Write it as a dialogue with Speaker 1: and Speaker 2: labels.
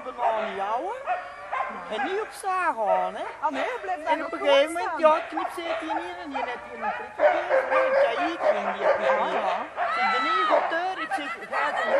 Speaker 1: bananen jouwen. En niet op staan gaan, hè.
Speaker 2: Oh nee, hij blijft daar
Speaker 1: En
Speaker 2: nog
Speaker 1: op een gegeven moment,
Speaker 2: staan.
Speaker 1: ja, knip zit hier neer en die heeft hier een prikje gegeven. En ik zei, hier ging die het niet
Speaker 2: Ah,
Speaker 1: meer.
Speaker 2: ja.
Speaker 1: Ik zeg, de nieuwe auteur, ik zeg, ga het